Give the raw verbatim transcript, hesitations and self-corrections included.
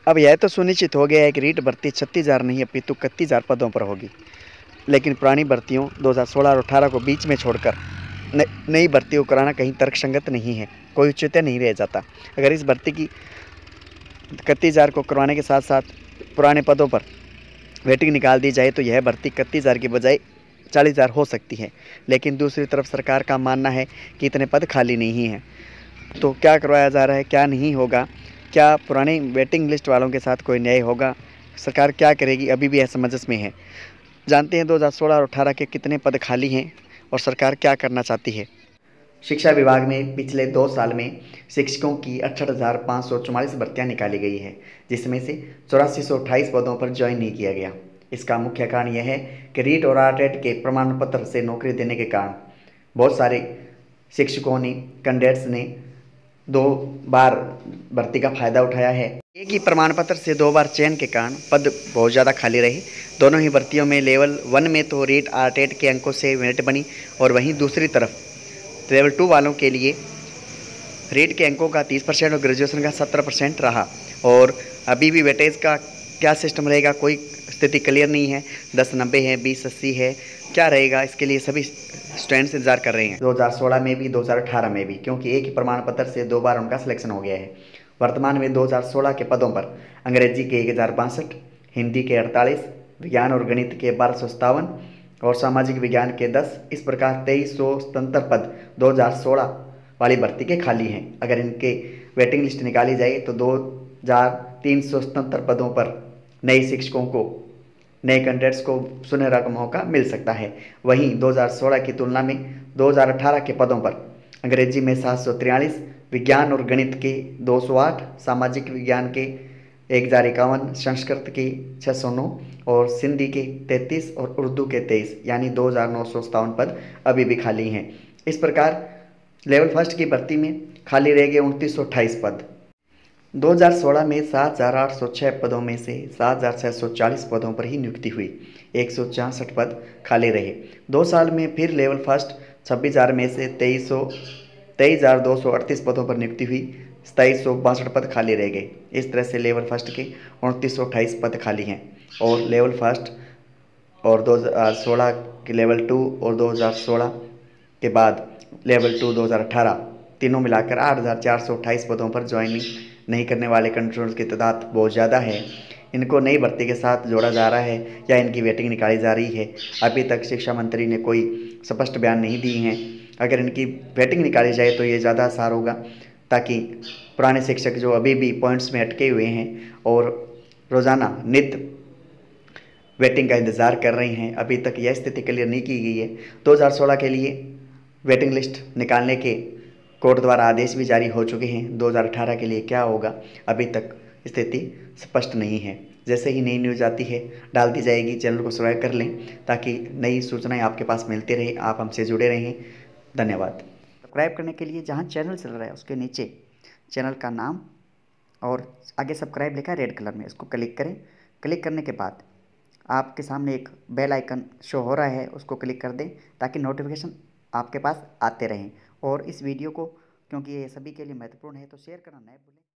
अब यह तो सुनिश्चित हो गया है कि रीट भर्ती छत्तीस हज़ार नहीं अपितु इकतीस हज़ार पदों पर होगी। लेकिन पुरानी भर्तियों दो हज़ार सोलह और अठारह को बीच में छोड़कर नई भर्तियों को कराना कहीं तर्कसंगत नहीं है, कोई औचित्य नहीं रह जाता। अगर इस भर्ती की इकतीस हज़ार को करवाने के साथ साथ पुराने पदों पर वेटिंग निकाल दी जाए तो यह भर्ती इकतीस हज़ार की बजाय चालीस हज़ार हो सकती है। लेकिन दूसरी तरफ सरकार का मानना है कि इतने पद खाली नहीं हैं, तो क्या करवाया जा रहा है, क्या नहीं होगा, क्या पुराने वेटिंग लिस्ट वालों के साथ कोई न्याय होगा, सरकार क्या करेगी, अभी भी असमंजस में है। जानते हैं दो हज़ार सोलह और अठारह के कितने पद खाली हैं और सरकार क्या करना चाहती है। शिक्षा विभाग में पिछले दो साल में शिक्षकों की अड़सठ हज़ार पाँच सौ चौवालीस भर्तियाँ निकाली गई है, जिसमें से चौरासी सौ अट्ठाईस पदों पर ज्वाइन नहीं किया गया। इसका मुख्य कारण यह है कि रीट और आरटेट के प्रमाण पत्र से नौकरी देने के कारण बहुत सारे शिक्षकों ने कैंडिडेट्स ने दो बार भर्ती का फायदा उठाया है। एक ही प्रमाण पत्र से दो बार चयन के कारण पद बहुत ज़्यादा खाली रहे। दोनों ही भर्तियों में लेवल वन में तो रीट आरटेट के अंकों से मेरिट बनी और वहीं दूसरी तरफ लेवल टू वालों के लिए रेट के अंकों का तीस परसेंट और ग्रेजुएशन का सत्तर परसेंट रहा। और अभी भी वेटेज का क्या सिस्टम रहेगा, कोई स्थिति क्लियर नहीं है। दस नब्बे है, बीस अस्सी है, क्या रहेगा, इसके लिए सभी स्टूडेंट्स इंतजार कर रहे हैं। दो हज़ार सोलह में भी दो हज़ार अठारह में भी, क्योंकि एक ही प्रमाण पत्र से दो बार उनका सिलेक्शन हो गया है। वर्तमान में दो हज़ार सोलह के पदों पर अंग्रेजी के एक हज़ार बासठ, हिंदी के अड़तालीस, विज्ञान और गणित के बारह सौ सत्तावन और सामाजिक विज्ञान के दस, इस प्रकार तेईस सौ सतहत्तर पद दो हज़ार सोलह वाली भर्ती के खाली हैं। अगर इनके वेटिंग लिस्ट निकाली जाए तो दो हज़ार तीन सौ सतहत्तर पदों पर नए शिक्षकों को, नए कैंडिडेट्स को सुनहरा का मौका मिल सकता है। वहीं दो हज़ार सोलह की तुलना में दो हज़ार अठारह के पदों पर अंग्रेजी में सात सौ तिरयालीस, विज्ञान और गणित के दो सौ आठ, सामाजिक विज्ञान के एक हज़ार इक्यावन, संस्कृत के छः सौ नौ और सिंधी के तैंतीस और उर्दू के तेईस, यानी दो हज़ार नौ सौ सत्तावन पद अभी भी खाली हैं। इस प्रकार लेवल फर्स्ट की भर्ती में खाली रह गए उनतीस सौ अट्ठाईस पद। दो हज़ार सोलह में सात हज़ार आठ सौ छः पदों में से सात हज़ार छः सौ चालीस पदों पर ही नियुक्ति हुई, एक सौ छियासठ पद खाली रहे। दो साल में फिर लेवल फर्स्ट छब्बीस हज़ार में से तेईस सौ तेईस हज़ार दो सौ अड़तीस पदों पर नियुक्ति हुई, सताईस सौ बासठ पद खाली रह गए। इस तरह से लेवल फर्स्ट के उनतीस सौ अट्ठाईस पद खाली हैं और लेवल फर्स्ट और दो हज़ार सोलह के लेवल टू और दो हज़ार सोलह के बाद लेवल टू दो हज़ार अठारह तीनों मिलाकर आठ हज़ार चार सौ अट्ठाईस पदों पर ज्वाइनिंग नहीं करने वाले कैंडिडेट्स की तादाद बहुत ज़्यादा है। इनको नई भर्ती के साथ जोड़ा जा रहा है या इनकी वेटिंग निकाली जा रही है, अभी तक शिक्षा मंत्री ने कोई स्पष्ट बयान नहीं दिए हैं। अगर इनकी वेटिंग निकाली जाए तो ये ज़्यादा आसार होगा, ताकि पुराने शिक्षक जो अभी भी पॉइंट्स में अटके हुए हैं और रोज़ाना नित्य वेटिंग का इंतज़ार कर रहे हैं, अभी तक यह स्थिति क्लियर नहीं की गई है। दो हज़ार सोलह के लिए वेटिंग लिस्ट निकालने के कोर्ट द्वारा आदेश भी जारी हो चुके हैं। दो हज़ार अठारह के लिए क्या होगा, अभी तक स्थिति स्पष्ट नहीं है। जैसे ही नई न्यूज़ आती है डाल दी जाएगी। चैनल को सब्सक्राइब कर लें ताकि नई सूचनाएं आपके पास मिलती रहे, आप हमसे जुड़े रहें। धन्यवाद। सब्सक्राइब करने के लिए जहां चैनल चल रहा है उसके नीचे चैनल का नाम और आगे सब्सक्राइब लिखा है रेड कलर में, इसको क्लिक करें। क्लिक करने के बाद आपके सामने एक बेल आइकन शो हो रहा है, उसको क्लिक कर दें ताकि नोटिफिकेशन आपके पास आते रहें। और इस वीडियो को, क्योंकि ये सभी के लिए महत्वपूर्ण है, तो शेयर करना न भूलें।